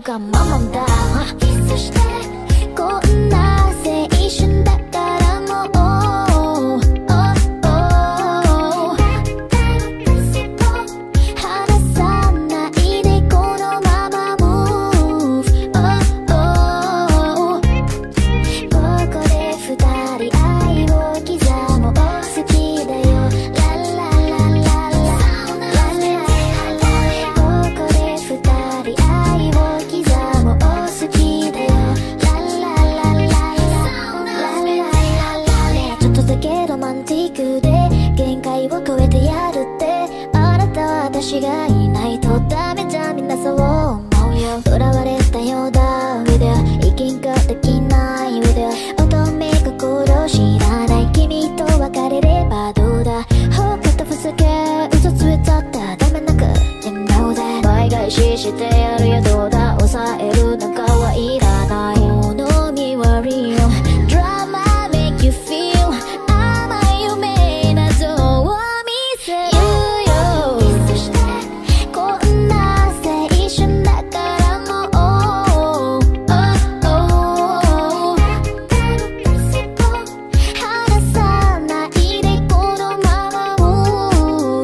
がままだ。キスしてこんな青春だからもう離さないでこのまま Move ここで二人愛を刻もう好きだよラララララここで二人愛を刻もう好きだよラララララちょっとだけロマンティックで限界を超えてやるってあなたは私がいないとダメじゃみんなそう思うよ囚われたようだ With you 生きんかできない With you 乙女心知らない君と別れればどうだほっとふざけ嘘ついちゃったダメなく You know that 倍返ししてやるよどうだ抑えるなんかはいらない物見割りよ Drama make you feel 甘い夢などを見せるよキスしてこんな青春だからもう離さないでこのまま Move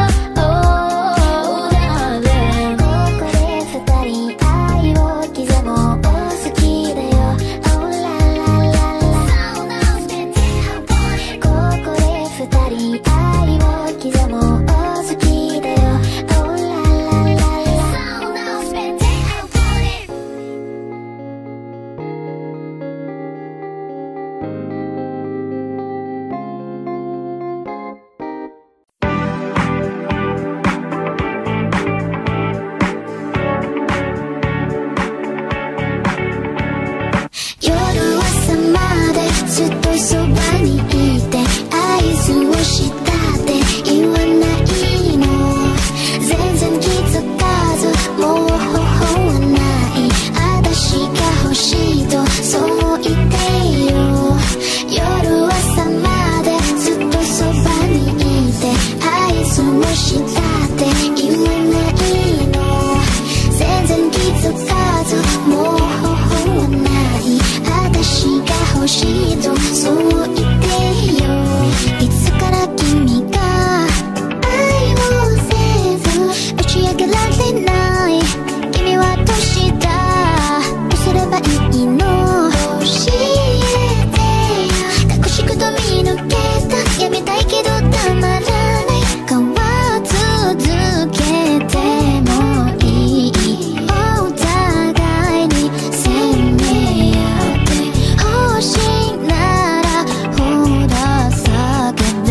ここで二人愛を刻もう好きだよ Oh la la la la ここで二人愛を刻もう好きだよ Oh la la la la夜朝までずっとそばにいて合図をしたって言わないの全然気づかずもう方法はない私が欲しいとそう言ってよ夜朝までずっとそばにいて合図をしたって言わないの全然気づかずもう方法はない私が欲しいとそう言ってよいつから君が愛をせず打ち明けられない君はどうしたどうすればいいの教えてよ隠しくと見抜けたやめたいけどたまらない変わ続けてもいいお互いに責め合って欲しいならほら叫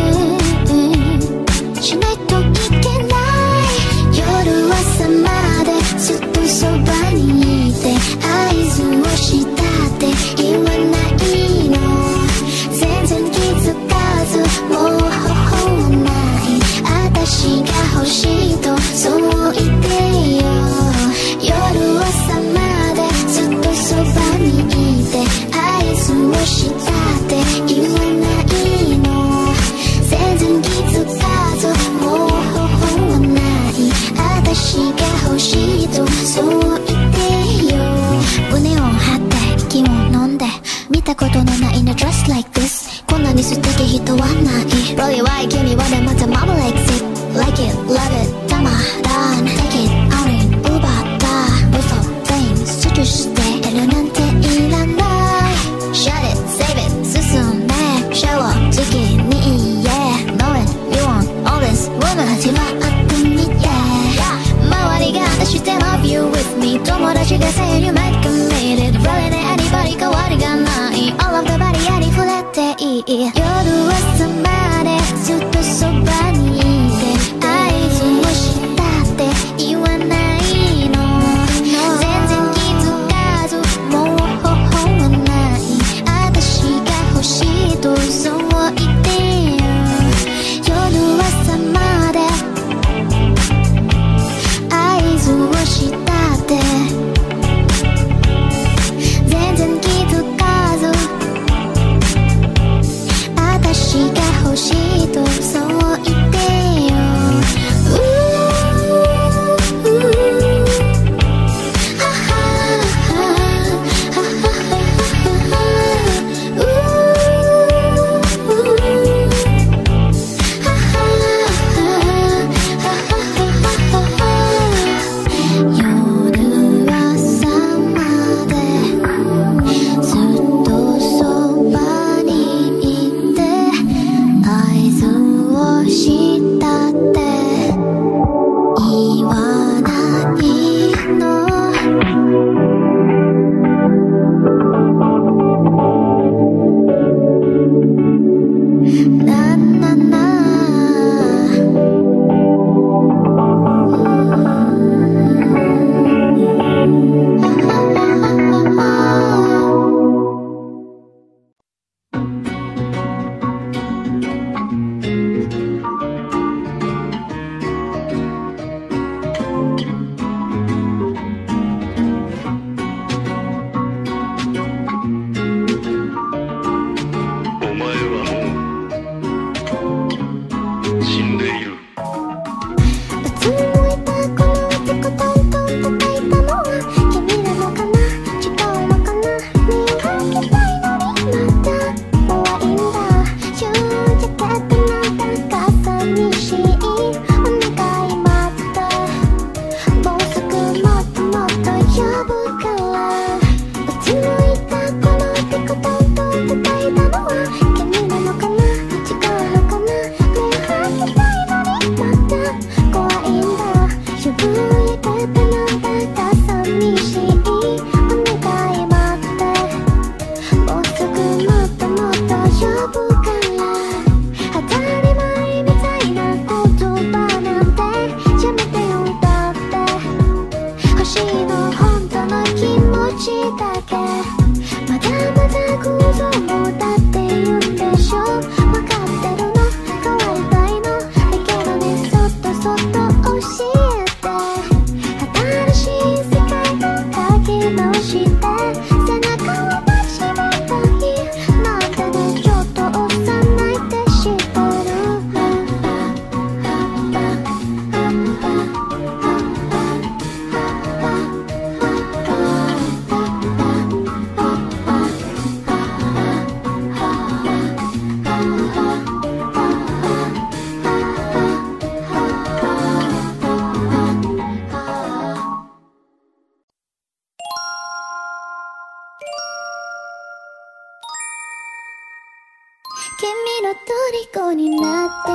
べしないといけない夜朝までずっとそばにいて合図をしたって言わないの全然気づかずもう方法はない私が欲しいとそう言ってよ夜朝までずっとそばにいて合図をしたって言わないの全然気づかずもう方法はない私が欲しいとそう言ってよ胸を張って息を飲んで見たことのないの Just like this こんなに素敵人はない Really why 君はまたマブ like it Like it, love it たまらん Take it, out it 奪った Without fame スチュしてるなんていらない Shut it, save it 進め正直に Yeah, know it, you want all this Woman 始まってみて周りが話して Love you with me 友達が Say you might commit it Really ね anybody 変わりがない All of the body ありふれていい夜朝までずっとそばにいて合図をしたって言わないの全然気づかずもう方法はない私が欲しいとそう言ってよ夜朝まで合図をしたって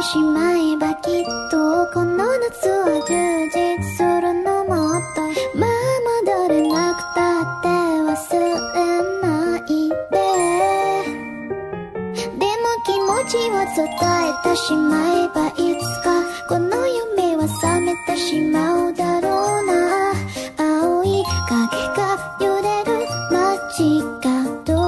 しまえばきっとこの夏は充実するのもっとまあ戻れなくたって忘れないででも気持ちを伝えてしまえばいつかこの夢は覚めてしまうだろうな青い影が揺れる街角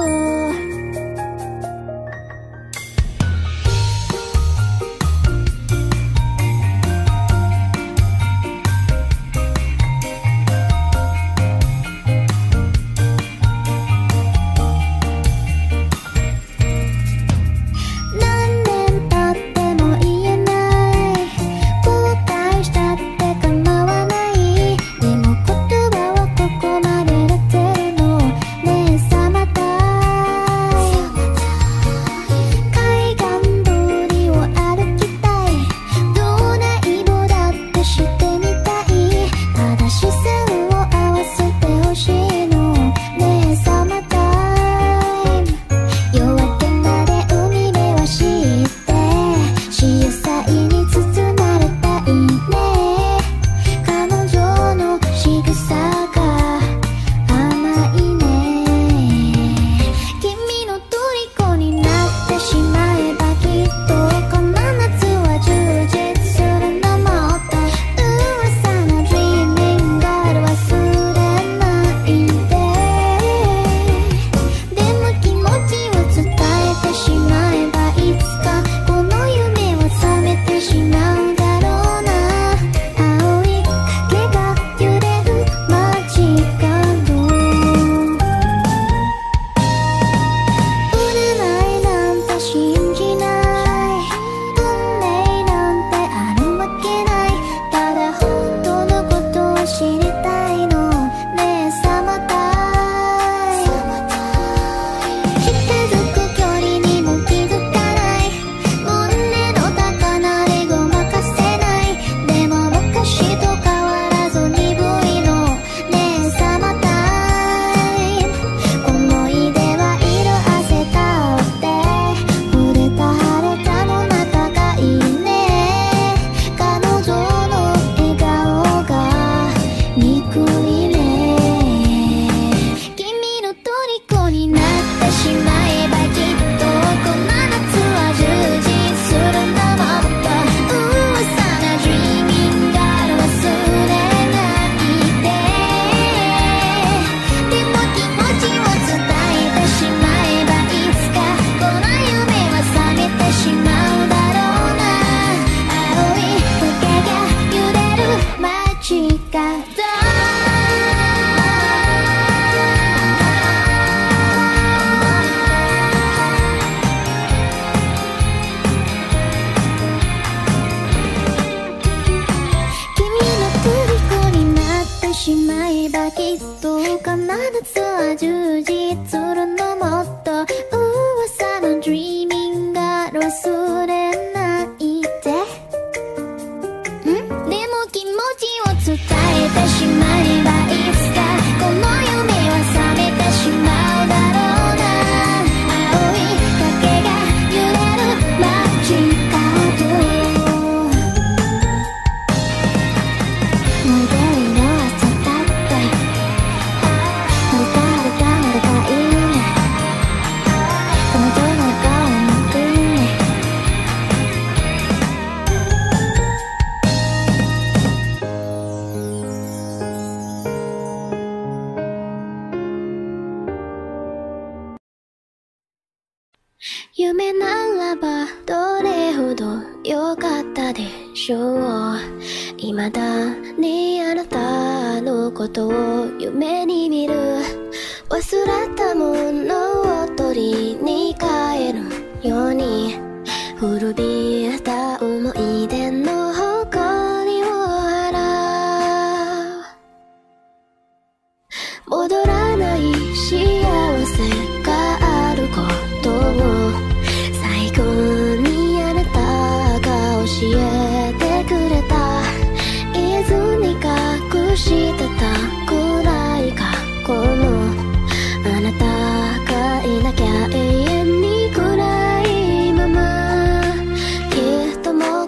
夢ならばどれほど良かったでしょう未だにあなたのことを夢に見る忘れたものを取りに帰るように古びれた思い出の誇りを払う戻らない幸せがあることを最後にあなたが教えてくれた言えずに隠してたくらい過去のあなたがいなきゃ永遠に暗いままきっとも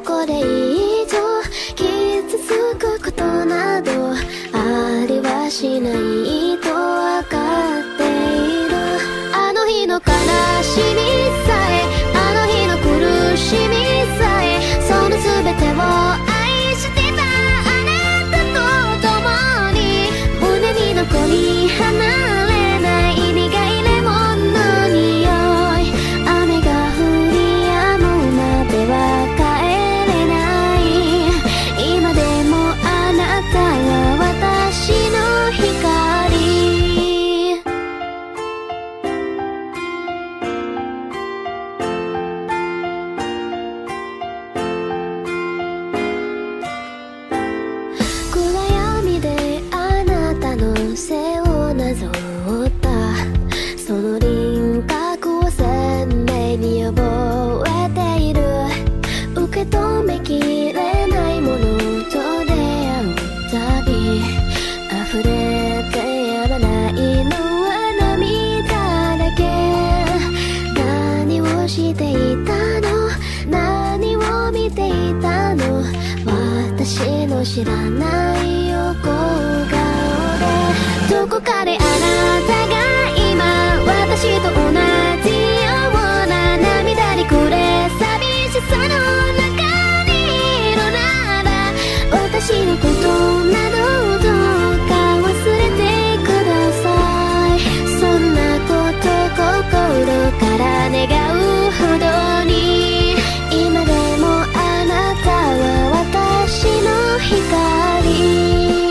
も知らない横顔で、どこかであなたが今私と同じような涙に暮れ寂しさの中にいるなら、私のことなどどうか忘れてください。そんなこと心から願うほどに、今でもあなたは私の光。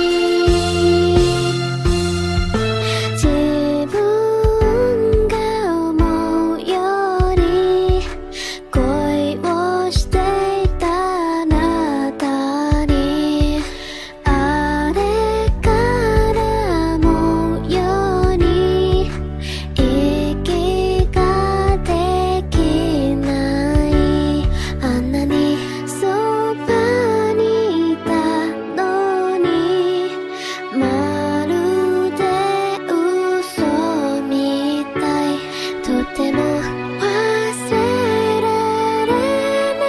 自分が思うより恋をしていたあなたに、あれから思うように息ができない。あんなにそばにいたのに、まるで嘘みたい。とても忘れられない。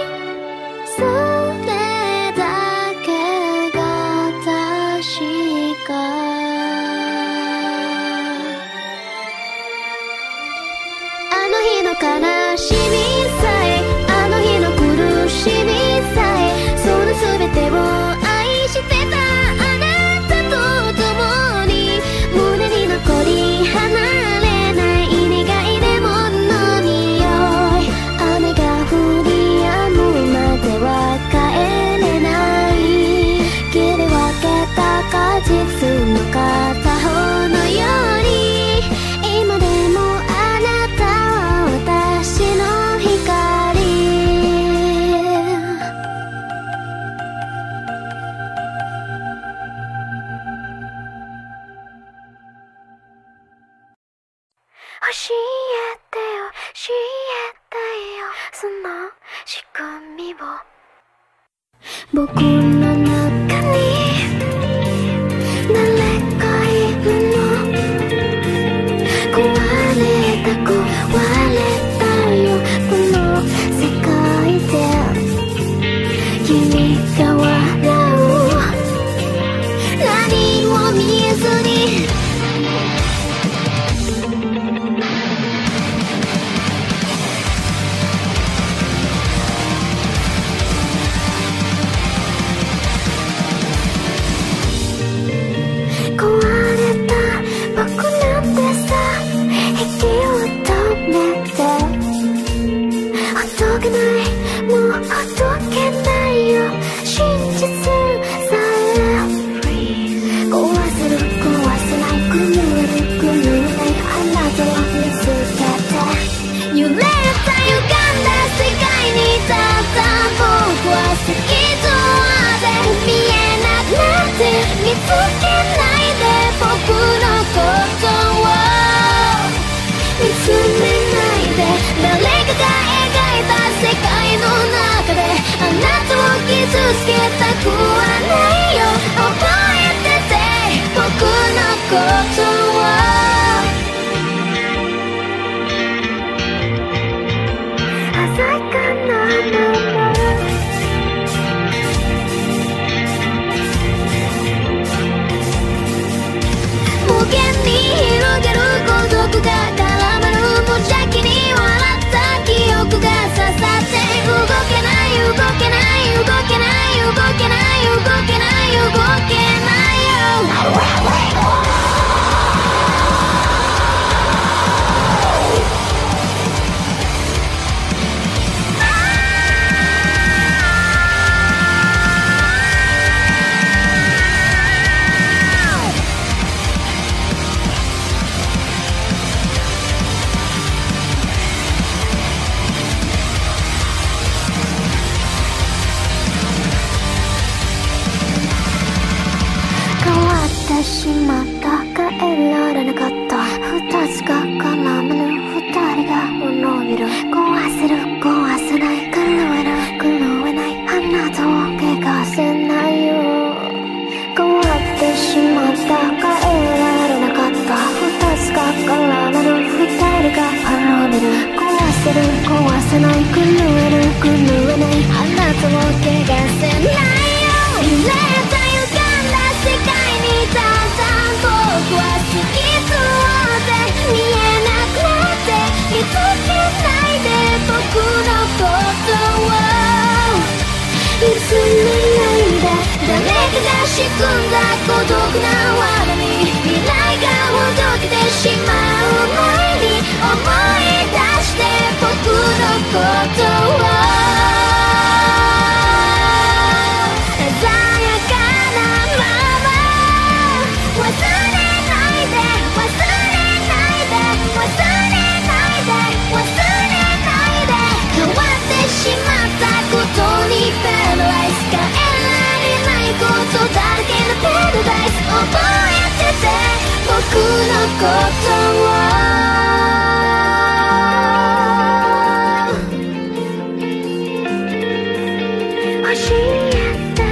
それだけが確か。あの日の悲しみさえ、あの日の苦しみさえ、その全てを愛してたあなたと共に、胸に残り離れない苦いレモンの匂い。雨が降り止むまでは帰れない。切り分けた果実の片方のように、今でもあなたは私の光。教えてよ、教えてよ、その仕組みを。僕の中に誰かいるの。壊れた壊れたよ、この世界で。君が笑う、何も見えずに。壊れた僕なんてさ、息を止めて。ほどけない、もうほどけないよ、真実さえ。壊せる壊せない、狂える狂えない、あなたを見つけて。揺れた歪んだ世界にたった僕は先とで見えなくなって、見つけないで僕のことを見つめないで。誰かが描いた世界の中であなたを傷つけたくはないよ。覚えてて僕のことを。鮮やかな無限に広げる孤独が絡まる無邪気に笑った記憶が刺さって動けない動けない動けない動けない動けない動けないよ。しまった、変えられなかった。二つが絡める、二人が伸びる。壊せる壊せない、狂える狂えない、あなたを汚せないよ。変わってしまった、変えられなかった。二つが絡める、二人が滅びる。壊せる壊せない、狂える狂えない、あなたを汚せないよ。 仕組んだ孤独な罠に未来がほどけてしまう前に思い出して僕のことを鮮やかなまま忘れないで忘れないで忘れないで忘れないで変わってしまったことにパラダイス変えられないことだらけのパラダイス覚えてて僕のことを教えて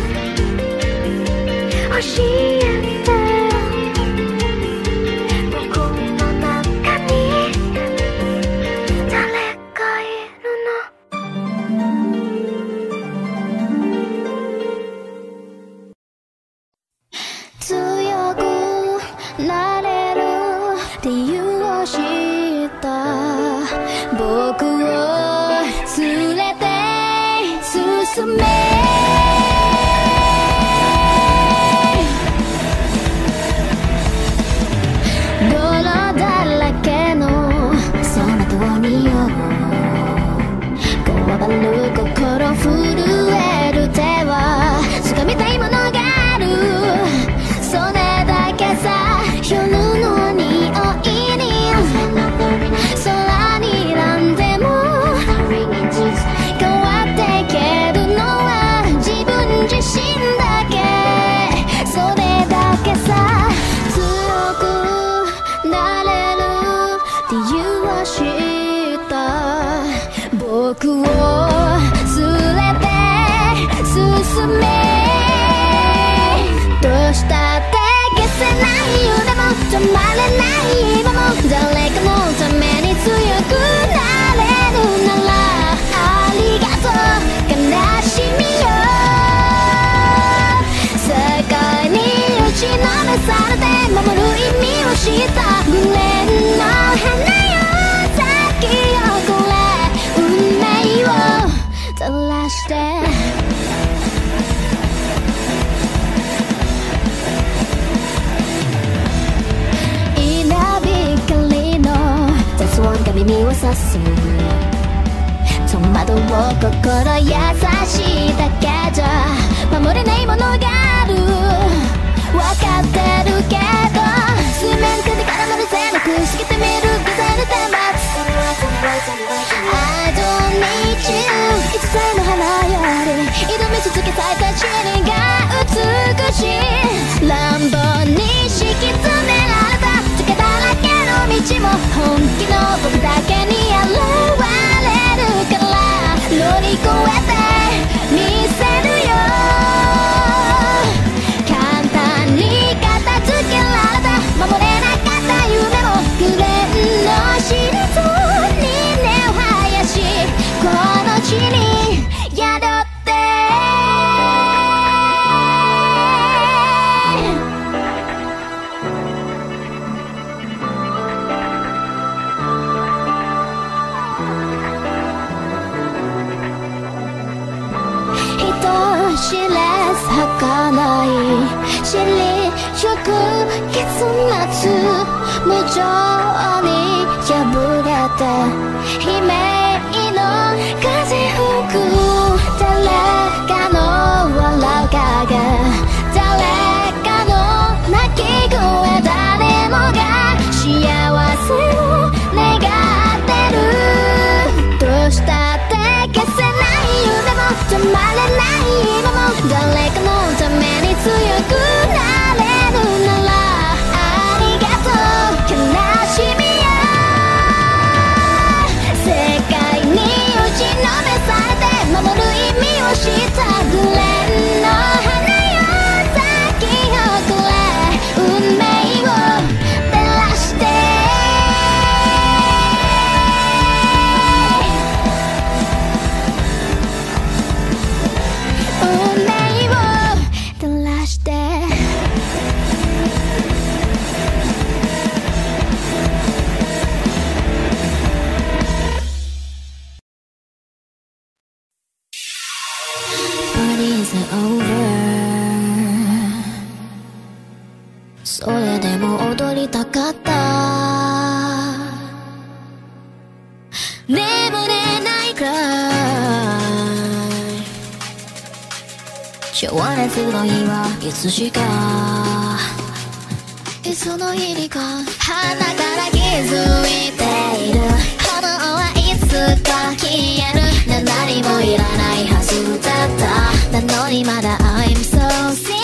教えて僕の中に誰かいるの強くなれる理由を知った僕を連れて進め泥だらけのその通りをこわばる心震える手は掴みたいものがあるそれだけさ夜の匂いに空になんでも変わっていけるのは自分自身だけそれだけさ強くなれる理由を知った僕を連れて進めどうしたって消せない夢も止まれない今も誰かのために強くなれるならありがとう悲しみよ世界に打ちのめされて守る意味を知ったグレンの花よ咲き誇れ運命を照らして雑音が耳を刺す戸惑う心優しいだけじゃ守れないものがある分かってるけど水面下で絡まるぜなく透けてみる風の天幕 I don't need you いつさえの花より挑み続けたい立ち上が美しい乱暴に敷き詰められた地下だらけの道も本気の僕だけに現れるから乗り越えてみせるよ簡単に片付けられた守れなかった夢もグレンの心臓に根を生やしこの地に宿って人知れず儚い尻ゆく結末無情に破れて悲鳴の風吹く誰かの笑う影誰かの泣き声誰もが幸せを願ってるどうしたって消せない夢も止まれない今も誰かのために強くなれるならありがとう悲しみよ世界情熱の日はいつしかいつの日にか鼻から気づいている炎はいつか消える何もいらないはずだったなのにまだ I'm so serious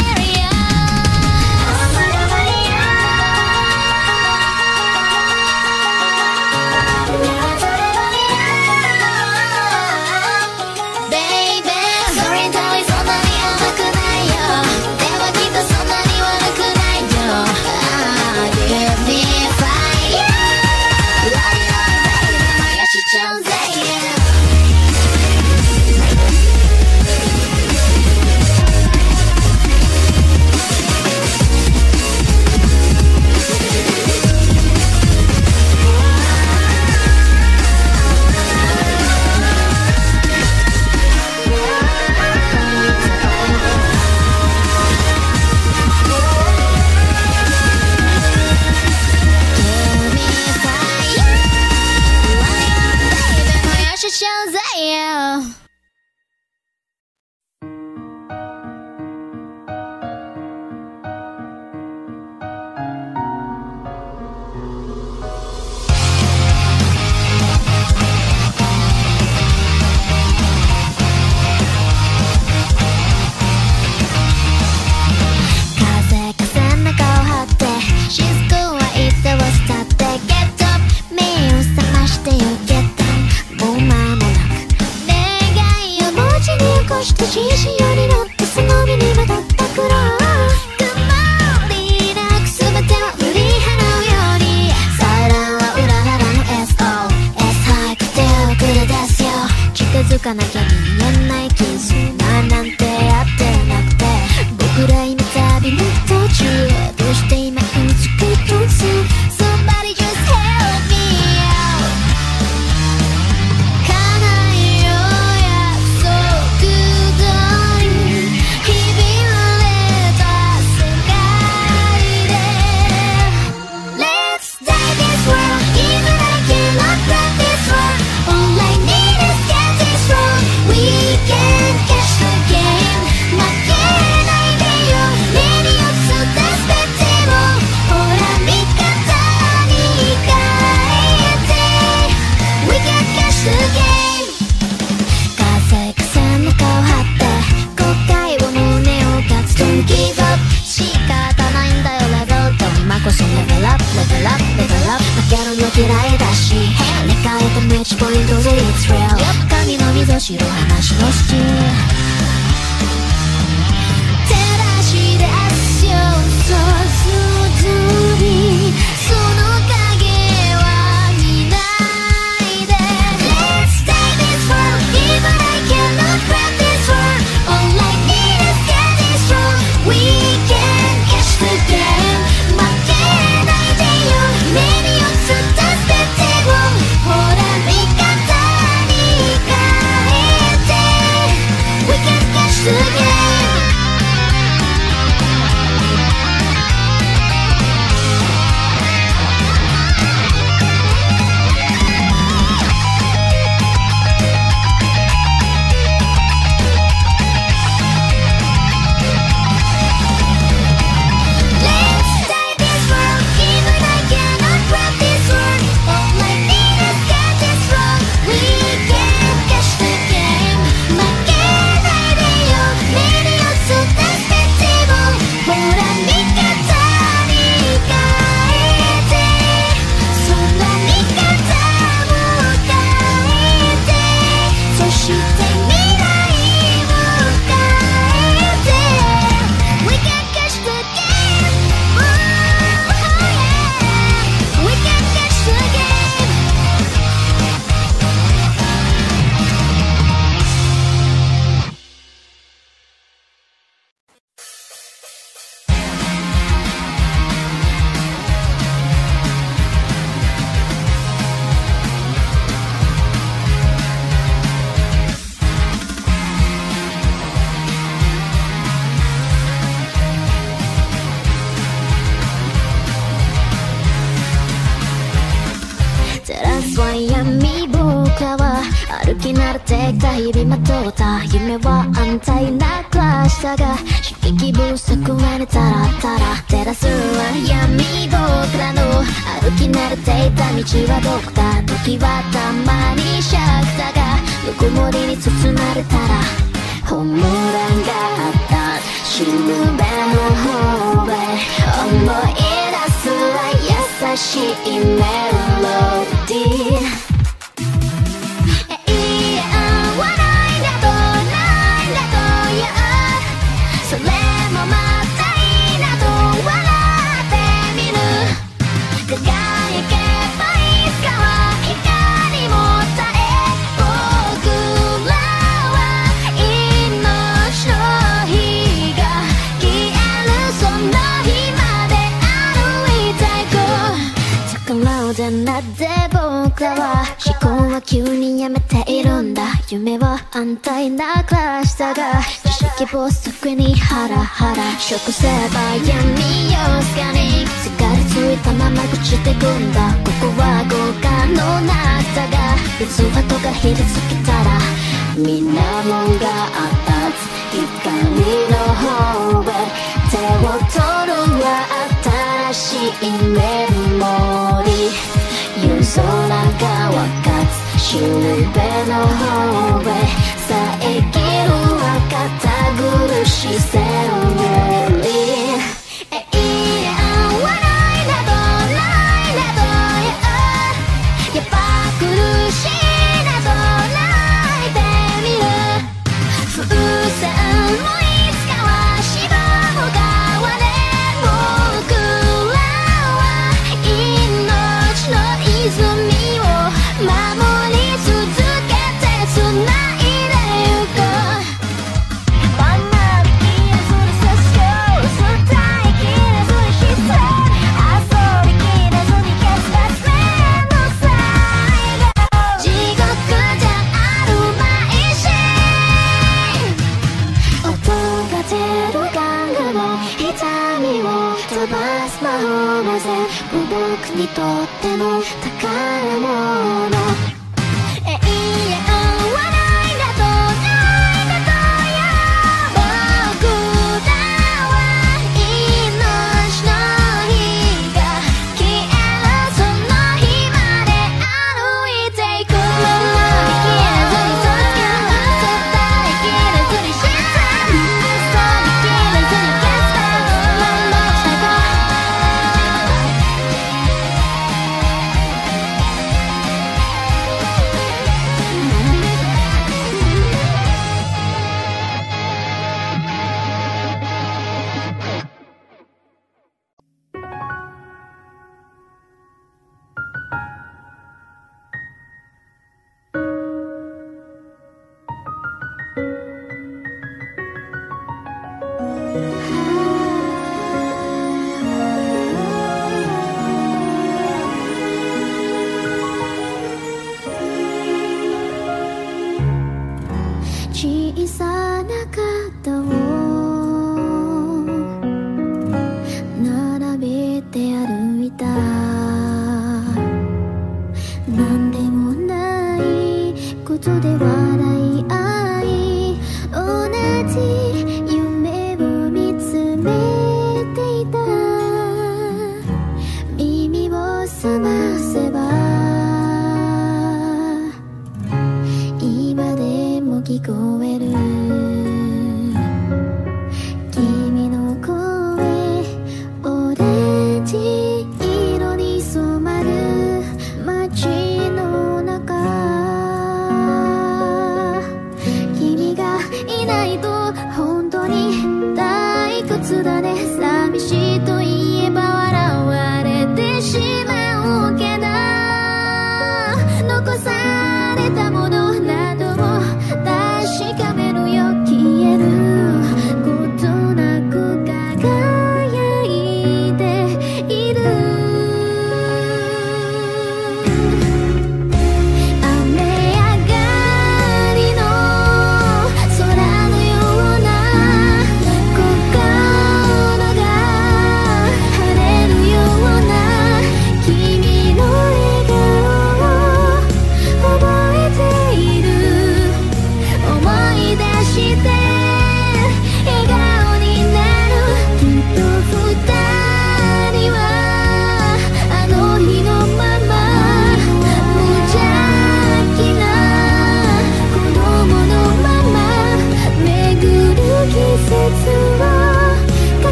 歩き慣れてきた日々まとった夢は安泰な暮らしさが刺激不足上にタラタラ照らすは闇僕らの歩き慣れていた道はどこだ時はたまにシャクさがぬくもりに包まれたらホームランがあった死ぬ目の方へ思い出すは優しいメロディーそれもまたいいなと笑ってみる輝けばいつかは光も絶え僕らは命の火が消えるその日まで歩いていこう逆らうでなぜ僕らは思考は急にやめているんだ夢は安泰な暮らしさが知識不足にハラハラ食せば闇夜すかにすがりついたまま朽ちてくんだここは豪華のなさが水跡がひりつけたらみんなもんがあった光の方へ手を取るは新しいメモリー夜空が分かつしるべの方へ遮るは堅苦しいセオリーやっぱ苦しいなと泣いてみる風船もいつかは芝も変われ僕らは命の泉を守り続けて繋いでゆこう真ん中に消えずに差し込む伝えきれずに必然遊びきれずに消すバスメンの最後地獄じゃあるまいし音が出る玩具の痛みを飛ばす魔法が全部僕にとっての宝物永遠はないんだとないんだとよ僕らは命の火が消えるその日まで歩いていこう消えずに届ける絶対切れずに沈む嘘に切れずに消すまま最後「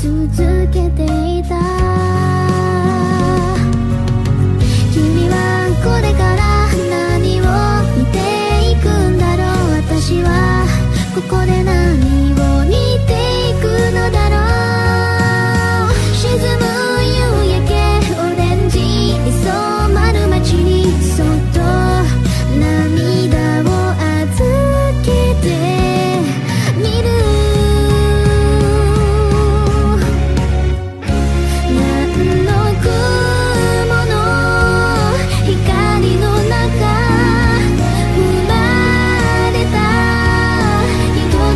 続けていた。君はこれから何を見ていくんだろう。私はここで何を見ていくのだろう。沈む夕焼けオレンジに染まる街にそっと涙を預けてみる。何の雲の光の中生まれた愛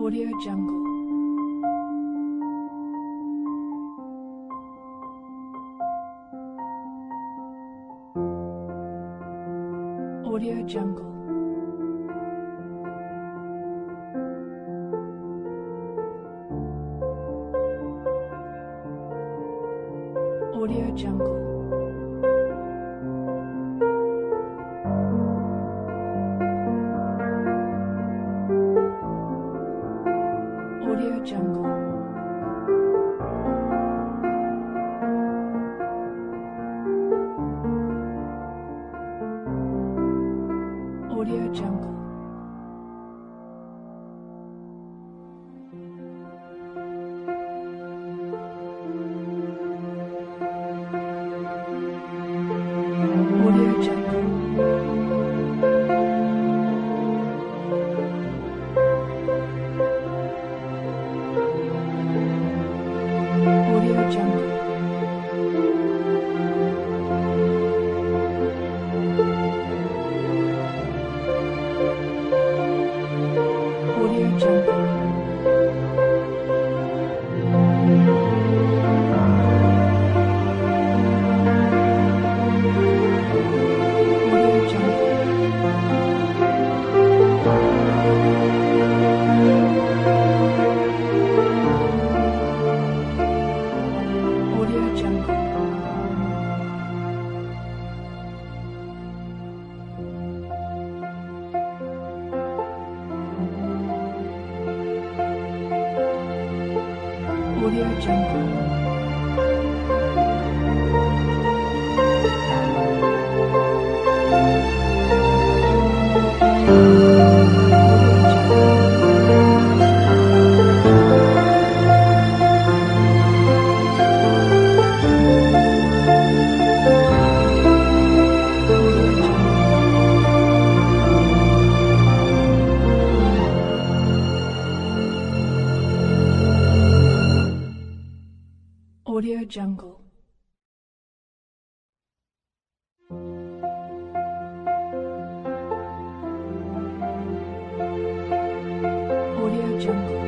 Audio Jungle. Audio Jungle. Audio Jungle. Audio Jungle. Audio Jungle. Audio Jungle. Audio Jungle. Audio Jungle. Audio Jungle. Audio Jungle. Audio Jungle. Audio Jungle.